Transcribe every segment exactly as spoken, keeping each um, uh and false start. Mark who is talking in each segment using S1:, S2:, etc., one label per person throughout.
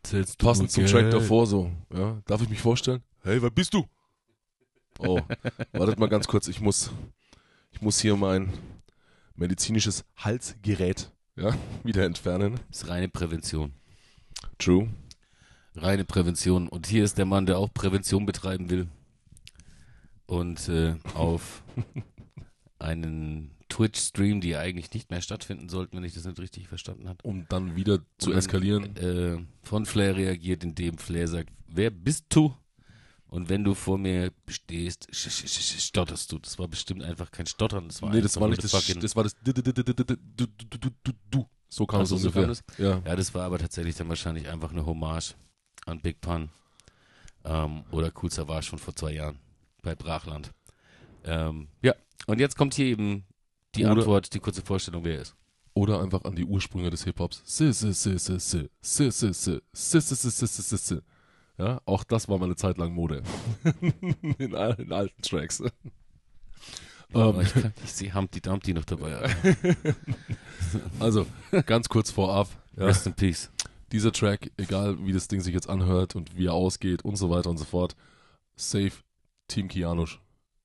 S1: Zählst du
S2: Passend zum
S1: Geld?
S2: Track davor so. Ja, darf ich mich vorstellen? Hey, wer bist du? Oh, wartet mal ganz kurz. Ich muss, ich muss hier mein medizinisches Halsgerät, ja, wieder entfernen.
S1: Das ist reine Prävention.
S2: True.
S1: Reine Prävention. Und hier ist der Mann, der auch Prävention betreiben will. Und äh, auf einen Twitch-Stream, die eigentlich nicht mehr stattfinden sollten, wenn ich das nicht richtig verstanden habe.
S2: Um dann wieder zu
S1: Und dann,
S2: eskalieren.
S1: Äh, von Flair reagiert, indem Flair sagt, wer bist du? Und wenn du vor mir stehst, sch sch sch stotterst du. Das war bestimmt einfach kein Stottern. Das war
S2: Nee, das
S1: einfach
S2: war
S1: nur
S2: nicht das,
S1: fucking-
S2: das war das du, du, du, du, du, du, du, du. So kam
S1: Ach
S2: es
S1: so, so
S2: ungefähr.
S1: kam das?
S2: Ja.
S1: Ja, das war aber tatsächlich dann wahrscheinlich einfach eine Hommage an Big Pun. Ähm, oder Cool Savage von vor zwei Jahren bei Brachland. Ähm, ja, und jetzt kommt hier eben die
S2: Oder-
S1: Antwort, die kurze Vorstellung, wer er ist.
S2: Oder einfach an die Ursprünge des Hip-Hops. Si, si, si, si, si. Si, si, si. Si, si, si, si, si, si, si. Ja, auch das war mal eine Zeit lang Mode. in, al- in alten Tracks.
S1: Aber
S2: Ähm,
S1: ich, kann- ich sehe Humpty Dumpty noch dabei. Alter.
S2: also, ganz kurz vorab. Ja,
S1: Rest in Peace.
S2: dieser Track, egal wie das Ding sich jetzt anhört und wie er ausgeht und so weiter und so fort, safe Team Kianusch.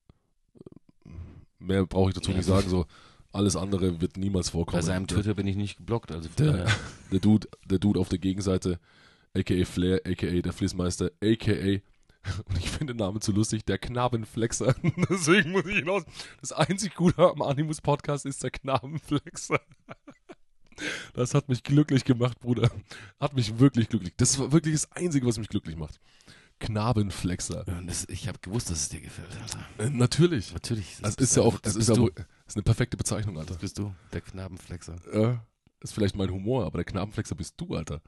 S2: Mehr brauche ich dazu
S1: Ja.
S2: nicht sagen. So, alles andere wird niemals vorkommen.
S1: Bei seinem
S2: Der-
S1: Twitter bin ich nicht geblockt. Also
S2: Der,
S1: äh,
S2: der, Dude, der Dude auf der Gegenseite, aka Flair, aka der Flissmeister, aka, und ich finde den Namen zu lustig, der Knabenflexer. Deswegen muss ich hinaus. Das einzig Gute am Animus-Podcast ist der Knabenflexer. Das hat mich glücklich gemacht, Bruder. Hat mich wirklich glücklich. Das war wirklich das Einzige, was mich glücklich macht. Knabenflexer.
S1: und das, ich habe gewusst, dass es dir gefällt, Alter.
S2: Äh, natürlich.
S1: Natürlich.
S2: Das ist ja auch,
S1: das
S2: das
S1: bist
S2: ist ja
S1: du.
S2: wohl- das ist eine perfekte Bezeichnung, Alter.
S1: Das bist du, der Knabenflexer.
S2: Ja, ist vielleicht mein Humor, aber der Knabenflexer bist du, Alter.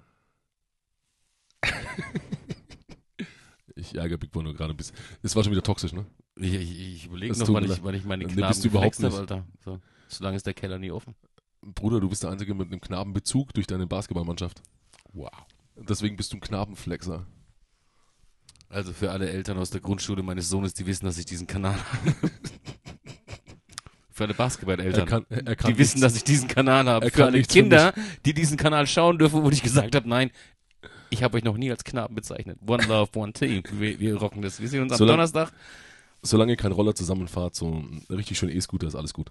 S2: Ich ärgere Big Boy nur gerade ein bisschen. Das war schon wieder toxisch, ne?
S1: Ich, ich, ich überlege
S2: Das
S1: noch,
S2: tut
S1: wann
S2: mir
S1: ich, wann ich meine
S2: Nee,
S1: Knaben
S2: bist du überhaupt
S1: geflext habe,
S2: nicht.
S1: Alter. So, solange ist der Keller nie offen.
S2: Bruder, du bist der Einzige mit einem Knabenbezug durch deine Basketballmannschaft.
S1: Wow.
S2: Deswegen bist du ein Knabenflexer.
S1: Also für alle Eltern aus der Grundschule meines Sohnes, die wissen, dass ich diesen Kanal habe. Für alle
S2: Er
S1: Basketball-Eltern,
S2: kann, er, er kann
S1: die wissen,
S2: nichts.
S1: dass ich diesen Kanal habe.
S2: Er
S1: Für
S2: kann
S1: alle
S2: nichts für
S1: Kinder, die diesen Kanal schauen dürfen, wo ich gesagt habe, nein, ich habe euch noch nie als Knaben bezeichnet. One Love, One Team. Wir, wir rocken das. Wir sehen uns am
S2: Solange-
S1: Donnerstag.
S2: Solange ihr keinen Roller zusammenfahrt, so ein richtig schön E-Scooter, ist alles gut.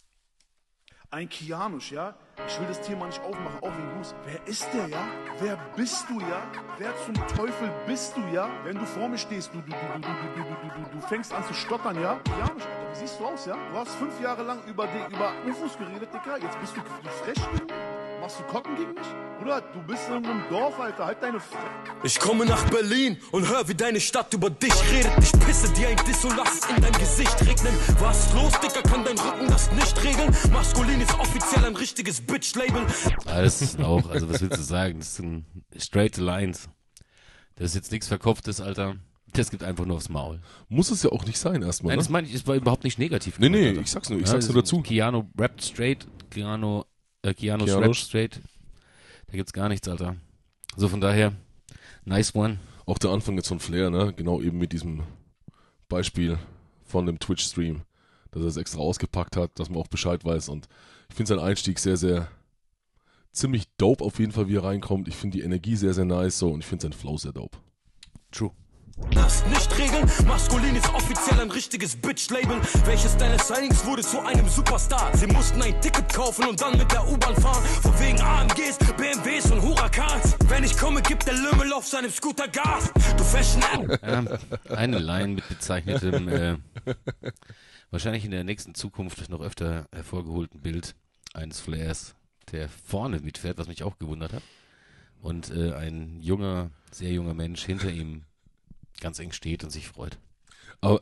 S3: Ein Kianusch, ja? Ich will das Thema nicht aufmachen, auch wegen Gruß. Wer ist der, ja? Wer bist du, ja? Wer zum Teufel bist du, ja? Wenn du vor mir stehst, du, du, du, du, du, du, du, du, du fängst an zu stottern, ja? Kianusch, Alter, wie siehst du aus, ja? Du hast fünf Jahre lang über, die, über U F Os geredet, Dicker. Jetzt bist du, du frech gegen mich? Machst du Kocken gegen mich? Bruder, du bist in einem Dorf, Alter. Halt deine Fresse.
S4: Ich komme nach Berlin und hör, wie deine Stadt über dich redet. Ich pisse dir ein Diss und lass es in dein Gesicht regnen. Was los, Dicker, kann dein Rücken das nicht regeln? Maskulin ist offiziell ein richtiges Bitch-Label.
S1: Ah, das ist auch, also was willst du sagen? Das sind straight lines. Das ist jetzt nichts Verkopftes, Alter. Das gibt einfach nur aufs Maul.
S2: Muss es ja auch nicht sein erstmal,
S1: Nein,
S2: ne?
S1: das meine ich, es war überhaupt nicht negativ.
S2: Nee,
S1: gemeint,
S2: nee,
S1: Alter.
S2: ich sag's nur, ich
S1: Ja,
S2: sag's
S1: das
S2: nur
S1: ist-
S2: dazu.
S1: Keanu rappt straight, Keanu, äh, Keanu's
S2: Keanusch.
S1: rappt straight. Da gibt's gar nichts, Alter. So von daher, nice one.
S2: Auch der Anfang jetzt von Flair, ne? Genau eben mit diesem Beispiel von dem Twitch-Stream, dass er es extra ausgepackt hat, dass man auch Bescheid weiß. Und ich finde seinen Einstieg sehr, sehr ziemlich dope auf jeden Fall, wie er reinkommt. Ich finde die Energie sehr, sehr nice so und ich finde seinen Flow sehr dope.
S1: True.
S4: Das nicht regeln. Maskulin ist offiziell ein richtiges Bitch-Label. Welches deiner Signings wurde zu einem Superstar? Sie mussten ein Ticket kaufen und dann mit der U-Bahn fahren. Von wegen A M Gs, B M Ws und Huracans. Wenn ich komme, gibt der Lümmel auf seinem Scooter Gas. Du Fashion
S1: Ja, eine Line mit bezeichnetem, äh, wahrscheinlich in der nächsten Zukunft noch öfter hervorgeholten Bild eines Flairs, der vorne mitfährt, was mich auch gewundert hat. Und äh, ein junger, sehr junger Mensch hinter ihm ganz eng steht und sich freut.
S2: Aber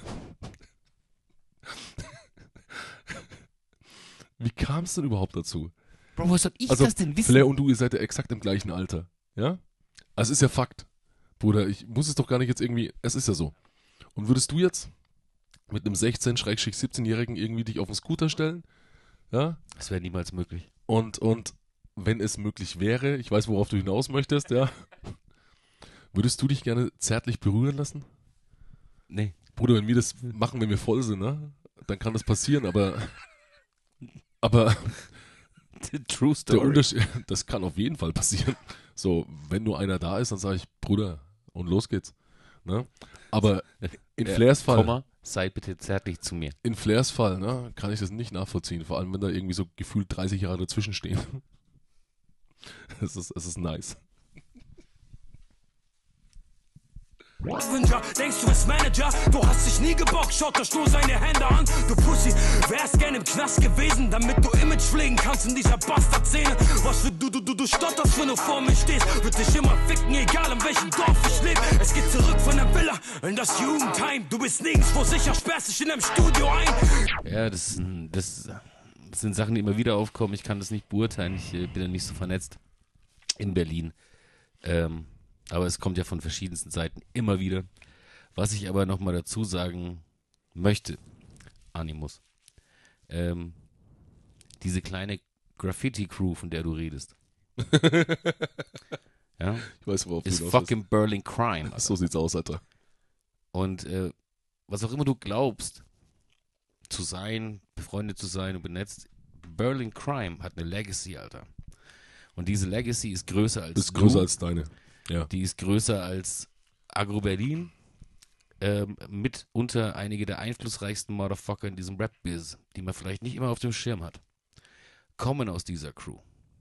S2: wie kam es denn überhaupt dazu?
S1: Bro, was soll ich
S2: Also,
S1: das denn wissen?
S2: Flair und du, ihr seid ja exakt im gleichen Alter. Ja? Also, es ist ja Fakt. Bruder, ich muss es doch gar nicht jetzt irgendwie, es ist ja so. Und würdest du jetzt mit einem sechzehn-, siebzehnjährigen irgendwie dich auf den Scooter stellen? Ja?
S1: Das wäre niemals möglich.
S2: Und, und wenn es möglich wäre, ich weiß, worauf du hinaus möchtest, ja? Würdest du dich gerne zärtlich berühren lassen?
S1: Nee.
S2: Bruder, wenn wir das machen, wenn wir voll sind, ne? Dann kann das passieren, aber aber
S1: True
S2: der
S1: Story.
S2: Unterschied, das kann auf jeden Fall passieren. So, wenn nur einer da ist, dann sage ich, Bruder, und los geht's. Ne? Aber in
S1: Ja,
S2: Flairs Fall,
S1: Komma, sei bitte zärtlich zu mir.
S2: in Flairs Fall, ne, kann ich das nicht nachvollziehen. Vor allem, wenn da irgendwie so gefühlt dreißig Jahre dazwischen stehen. Es ist, es ist nice.
S4: Avenger, denkst du bist Manager? Du hast dich nie gebockt, schaut euch nur seine Hände an. Du Pussy, wärst gern im Knast gewesen, damit du Image pflegen kannst in dieser Bastard-Szene. Was für du, du, du, du stotterst, wenn du vor mir stehst. Wird dich immer ficken, egal in welchem Dorf ich lebe. Es geht zurück von der Villa in das Jugendheim. Du bist nirgendwo sicher, sperrst dich in einem Studio ein.
S1: Ja, das, ist ein- das, das sind Sachen, die immer wieder aufkommen. Ich kann das nicht beurteilen. Ich äh, bin ja nicht so vernetzt in Berlin. Ähm, aber es kommt ja von verschiedensten Seiten immer wieder. Was ich aber nochmal dazu sagen möchte, Animus, ähm, diese kleine Graffiti-Crew, von der du redest, ja,
S2: Ich weiß, worauf du
S1: ist
S2: hinaus
S1: fucking Berlin Crime.
S2: willst. So sieht's aus, Alter.
S1: Und äh, was auch immer du glaubst, zu sein, befreundet zu sein und benetzt, Berlin Crime hat eine Legacy, Alter. Und diese Legacy ist größer als
S2: Das ist größer
S1: du,
S2: als deine. Ja.
S1: die ist größer als Agro Berlin, ähm, mitunter einige der einflussreichsten Motherfucker in diesem Rap-Biz, die man vielleicht nicht immer auf dem Schirm hat, kommen aus dieser Crew.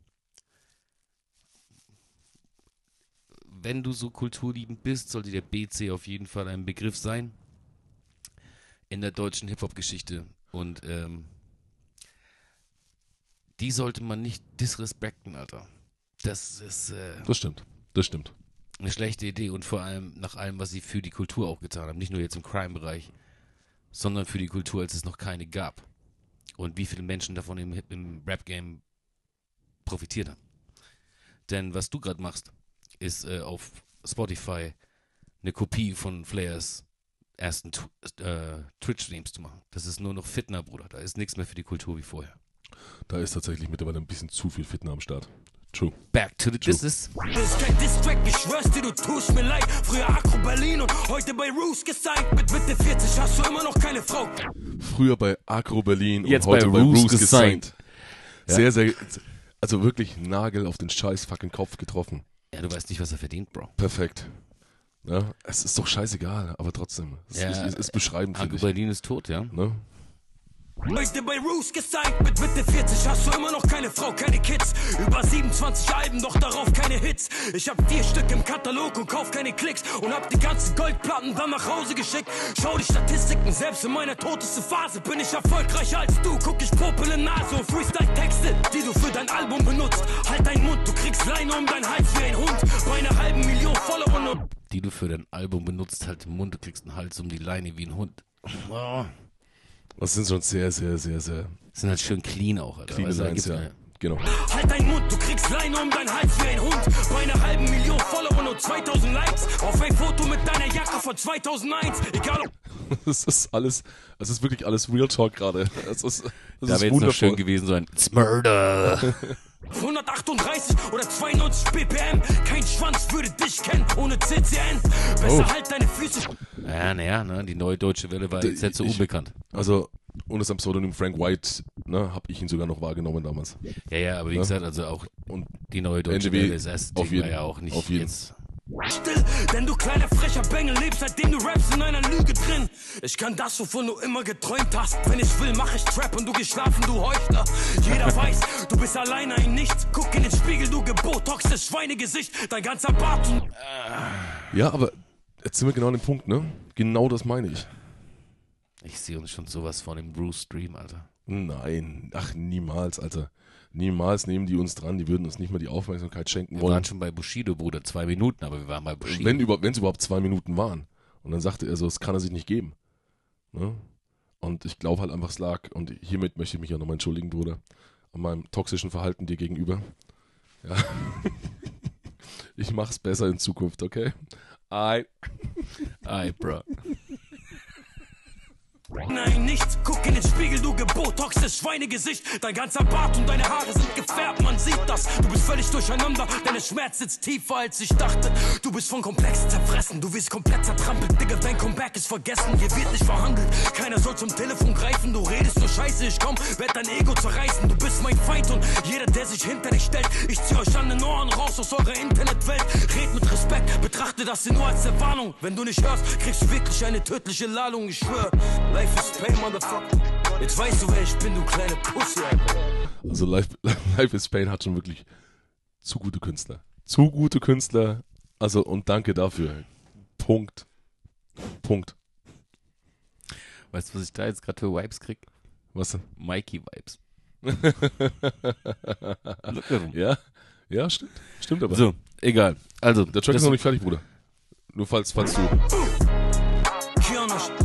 S1: Wenn du so kulturliebend bist, sollte der B C auf jeden Fall ein Begriff sein in der deutschen Hip-Hop-Geschichte. Und ähm, die sollte man nicht disrespekten, Alter. Das ist äh,
S2: Das stimmt. Das stimmt.
S1: eine schlechte Idee und vor allem nach allem, was sie für die Kultur auch getan haben. Nicht nur jetzt im Crime-Bereich, sondern für die Kultur, als es noch keine gab. Und wie viele Menschen davon im, Hip- im Rap-Game profitiert haben. Denn was du gerade machst, ist äh, auf Spotify eine Kopie von Flairs ersten Tw- äh, Twitch-Streams zu machen. Das ist nur noch Fitner, Bruder. Da ist nichts mehr für die Kultur wie vorher.
S2: Da ist tatsächlich mittlerweile ein bisschen zu viel Fitner am Start. True.
S1: Back to the business.
S4: Das ist kein Distrack, ich schwör's dir, du tust mir leid. Früher Agro Berlin und heute bei Roos gesigned. Mit Mitte vierzig hast du immer noch keine Frau.
S2: Früher bei Agro Berlin
S1: Jetzt
S2: und heute
S1: bei
S2: bei
S1: Roos
S2: Roos
S1: gesigned.
S2: gesigned. Sehr, sehr, also wirklich Nagel auf den scheiß fucking Kopf getroffen.
S1: Ja, du weißt nicht, was er verdient, Bro.
S2: Perfekt. Ja, es ist doch scheißegal, aber trotzdem. Es
S1: Ja,
S2: ist, ist, ist beschreibend, finde
S1: Agro
S2: ich.
S1: Berlin ist tot, ja.
S2: Ne?
S4: Heute bei Roos gesigned. Mit Mitte vierzig hast du immer noch keine Frau, keine Kids. Über siebenundzwanzig Alben, doch darauf keine Hits. Ich hab vier Stück im Katalog und kauf keine Klicks. Und hab die ganzen Goldplatten dann nach Hause geschickt. Schau die Statistiken, selbst in meiner totesten Phase bin ich erfolgreicher als du. Guck ich Popel in Nase und Freestyle-Texte, die du für dein Album benutzt. Halt deinen Mund, du kriegst Leine um deinen Hals wie ein Hund. Bei einer halben Million Follower und
S1: Die du für dein Album benutzt, halt im Mund, du kriegst einen Hals um die Leine wie ein Hund. Oh.
S2: Das sind schon sehr, sehr, sehr, sehr
S1: Sind halt schön clean auch, Alter.
S2: clean
S1: Weißt du, da
S2: Lines,
S1: gibt's
S2: ja.
S1: eine-
S2: Genau.
S4: halt deinen Mund, du kriegst Leine um deinen Hals wie ein Hund. Bei einer halben Million Follower und zweitausend Likes. Auf ein Foto mit deiner Jacke von zweitausendeins. Egal ob
S2: Es ist alles, es ist wirklich alles Real Talk gerade. Es ist, es
S1: Da
S2: ist
S1: wäre jetzt noch
S2: wundervoll.
S1: schön gewesen, so ein It's Murder.
S4: hundertachtunddreißig oder zweiundneunzig B P M. Kein Schwanz würde dich kennen ohne C C N. Besser
S2: Oh.
S4: halt deine Füße.
S1: Ja, naja, ne, die neue deutsche Welle war jetzt nicht so
S2: Ich-
S1: unbekannt.
S2: Also, unter seinem Pseudonym Frank White, ne, habe ich ihn sogar noch wahrgenommen damals.
S1: Ja, ja, aber wie
S2: Ja.
S1: gesagt, also auch
S2: Und
S1: die neue deutsche
S2: N D W
S1: Welle, das erste
S2: auf
S1: Ding war
S2: jeden.
S1: ja auch nicht
S2: Auf jeden.
S1: jetzt.
S4: Still, denn du kleiner frecher Bengel lebst, seitdem du rappst in einer Lüge drin. Ich kann das, wovon du immer geträumt hast. Wenn ich will, mach ich Trap und du gehst schlafen, du Heuchler. Jeder weiß, du bist alleine ein Nichts. Guck in den Spiegel, du gebotoxtes Schweinegesicht. Dein ganzer Bart und
S2: ja, aber jetzt sind wir genau an dem Punkt, ne? Genau das meine ich.
S1: Ich sehe uns schon sowas von im Bruce-Stream, Alter.
S2: Nein, ach niemals, Alter. Niemals nehmen die uns dran, die würden uns nicht mal die Aufmerksamkeit schenken
S1: Wir
S2: wollen.
S1: waren schon bei Bushido, Bruder, zwei Minuten, aber wir waren bei Bushido.
S2: Wenn über, es überhaupt zwei Minuten waren. Und dann sagte er so, das kann er sich nicht geben. Ne? Und ich glaube halt einfach, es lag, und hiermit möchte ich mich ja nochmal entschuldigen, Bruder, an meinem toxischen Verhalten dir gegenüber. Ja. Ich mach's besser in Zukunft, okay? Ei.
S1: Ey, bro.
S4: Nein, nichts, guck in den Spiegel, du gebotoxtes Schweinegesicht. Dein ganzer Bart und deine Haare sind gefärbt, man sieht das. Du bist völlig durcheinander, deine Schmerz sitzt tiefer als ich dachte. Du bist von Komplex zerfressen, du wirst komplett zertrampelt. Digga, dein Comeback ist vergessen, hier wird nicht verhandelt. Keiner soll zum Telefon greifen, du redest nur Scheiße. Ich komm, werd dein Ego zerreißen. Du bist mein Feind und jeder, der sich hinter dich stellt. Ich zieh euch an den Ohren raus aus eurer Internetwelt. Red mit Respekt, betrachte das hier nur als eine Warnung. Wenn du nicht hörst, kriegst du wirklich eine tödliche Ladung, ich schwör. Life is pain, motherfucker. Jetzt weißt du, wer ich bin, du kleine Pussy, Alter.
S2: Also Life, Life is Pain hat schon wirklich zu gute Künstler. Zu gute Künstler. Also und danke dafür. Punkt. Punkt.
S1: Weißt du, was ich da jetzt gerade für Vibes krieg?
S2: Was denn?
S1: Mikey-Vibes. Look at him.
S2: Ja, ja, stimmt. Stimmt aber.
S1: So, egal. Also,
S2: Der Track ist noch nicht fertig, Bruder. Nur falls, falls du...
S4: Kianosch.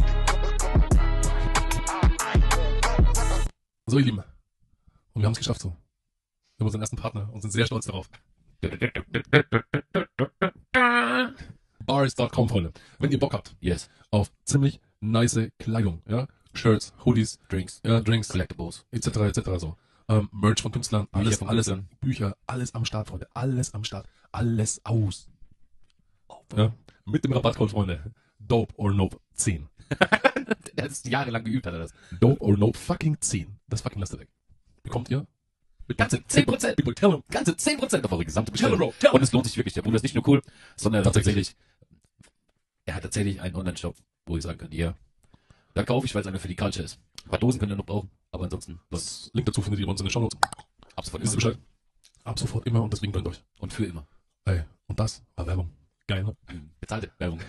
S5: So, ihr Lieben. Und wir haben es geschafft so. Wir haben unseren ersten Partner und sind sehr stolz darauf. Bars Punkt com, Freunde. Wenn ihr Bock habt
S1: Yes.
S5: auf ziemlich nice Kleidung, ja, Shirts, Hoodies,
S1: Drinks.
S5: ja, Drinks,
S1: Collectibles.
S5: et cetera et cetera so. Ähm, Merch von Künstlern, alles,
S1: von
S5: alles,
S1: Künstlern.
S5: Bücher, alles am Start, Freunde. Alles am Start. Alles aus. Ja, mit dem Rabattcode, Freunde. Dope or Nope zehn.
S1: Der ist jahrelang geübt, hat er das.
S5: Dope or Nope fucking zehn. Das fucking lasst ihr weg. Bekommt ihr mit ganze zehn Prozent. People tell him.
S1: Ganze zehn Prozent auf eure gesamte
S5: Tell him,
S1: Bestellung.
S5: bro. Tell him.
S1: Und es lohnt sich wirklich. Der Bruder ist nicht nur cool, sondern er hat
S5: Tatsächlich.
S1: tatsächlich, er hat tatsächlich einen Online-Shop, wo ich sagen kann, ja, da kaufe ich, weil es einer für die Culture ist. Ein paar Dosen könnt ihr noch brauchen, aber ansonsten, was
S5: Das Link dazu findet ihr bei uns in den Shownotes.
S1: ab sofort
S5: Wisst ihr
S1: immer.
S5: Bescheid? Ab sofort immer und deswegen gönnt euch.
S1: Und für immer.
S5: Ey, und das war Werbung. Geil, ne?
S1: Bezahlte Werbung.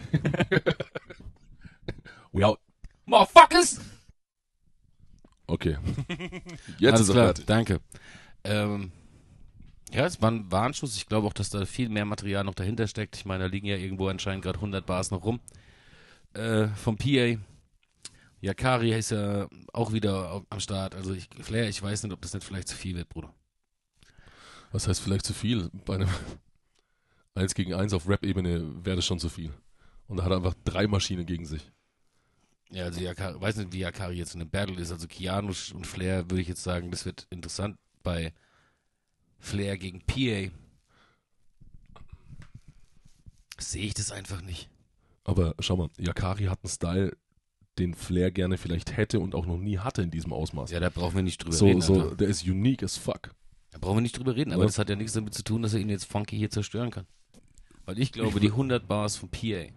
S5: We out.
S1: Motherfuckers!
S2: Okay. Jetzt
S1: Alles
S2: ist er
S1: klar,
S2: fertig.
S1: danke. Ähm, ja, es war ein Warnschuss. Ich glaube auch, dass da viel mehr Material noch dahinter steckt. Ich meine, da liegen ja irgendwo anscheinend gerade hundert Bars noch rum. Äh, vom P A. Yakari ist ja auch wieder au- am Start. Also ich, Flair, ich weiß nicht, ob das nicht vielleicht zu viel wird, Bruder.
S2: Was heißt vielleicht zu viel? Bei einem eins gegen eins auf Rap-Ebene wäre das schon zu viel. Und da hat er einfach drei Maschinen gegen sich.
S1: Ja, also Yakari, weiß nicht, wie Yakari jetzt in einem Battle ist. Also Keanu und Flair würde ich jetzt sagen, das wird interessant bei Flair gegen P A. Sehe ich das einfach nicht.
S2: Aber schau mal, Yakari hat einen Style, den Flair gerne vielleicht hätte und auch noch nie hatte in diesem Ausmaß.
S1: Ja, da brauchen wir nicht drüber
S2: so,
S1: reden.
S2: so,
S1: Alter.
S2: der ist unique as fuck.
S1: Da brauchen wir nicht drüber reden, aber
S2: Ja.
S1: das hat ja nichts damit zu tun, dass er ihn jetzt funky hier zerstören kann. Weil ich glaube, die hundert Bars von P A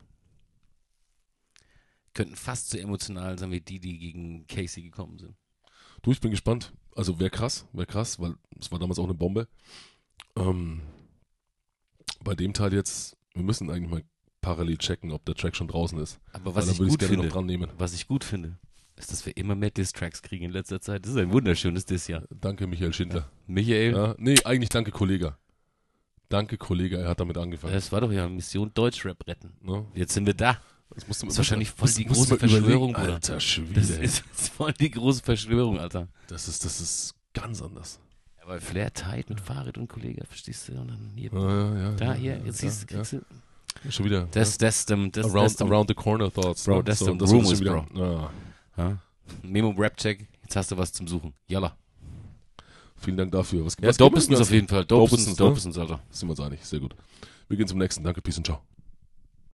S1: könnten fast so emotional sein wie die, die gegen Casey gekommen sind.
S2: Du, ich bin gespannt. Also wäre krass, wäre krass, weil es war damals auch eine Bombe. Ähm, bei dem Teil jetzt, wir müssen eigentlich mal parallel checken, ob der Track schon draußen ist.
S1: Aber
S2: Weil
S1: was
S2: dann
S1: ich
S2: würde ich
S1: gut
S2: gerne
S1: finde,
S2: noch dran nehmen.
S1: was ich gut finde, ist, dass wir immer mehr Diss-Tracks kriegen in letzter Zeit. Das ist ein wunderschönes Diss-Jahr.
S2: Danke, Michael Schindler.
S1: Michael,
S2: Ja, nee, eigentlich danke, Kollege. Danke, Kollege, er hat damit angefangen.
S1: das war doch ja Mission Deutschrap retten.
S2: Ne?
S1: Jetzt sind wir da.
S2: Das, musst du,
S1: Das ist wahrscheinlich voll
S2: musst-
S1: die
S2: musst
S1: große
S2: du mal überlegen,
S1: Verschwörung, Bruder.
S2: Alter Schwede.
S1: Das
S2: Das,
S1: ist, das ist voll die große Verschwörung, Alter.
S2: das, ist, das ist ganz anders.
S1: Ja, weil Flair tight mit Fahrrad und Kollege, verstehst du? Und dann hier,
S2: Ja, ja, ja,
S1: da,
S2: ja,
S1: hier,
S2: ja,
S1: jetzt
S2: ja,
S1: siehst du, kriegst du.
S2: ja. Schon wieder.
S1: Das, das, dem, das,
S2: around,
S1: das, dem,
S2: around the corner thoughts.
S1: Bro,
S2: ne?
S1: that's them
S2: das
S1: rumors,
S2: ist schon wieder- Ja.
S1: ja? Memo Rap-Check, jetzt hast du was zum Suchen. Jalla.
S2: Vielen Dank dafür. Was,
S1: Ja,
S2: was
S1: Dopestons
S2: geben wir
S1: auf jeden Fall. Dopestons,
S2: Dopestons, ne?
S1: Dopestons, Alter.
S2: Sind wir uns einig. Sehr gut. Wir gehen zum nächsten. Danke, Peace und Ciao.